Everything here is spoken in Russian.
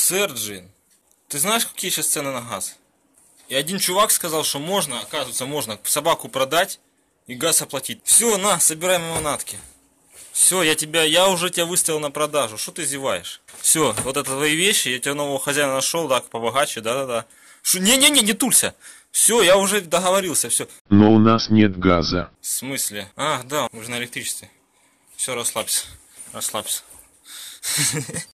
Серджин, ты знаешь, какие сейчас цены на газ? И один чувак сказал, что можно, оказывается, можно собаку продать и газ оплатить. Все, на, собираем манатки. Все, я уже тебя выставил на продажу. Что ты зеваешь? Все, вот это твои вещи, я тебе нового хозяина нашел, так, побогаче, да-да-да. Не тулься. Все, я уже договорился, все. Но у нас нет газа. В смысле? А, да, мы же на электричестве. Все, расслабься. Расслабься.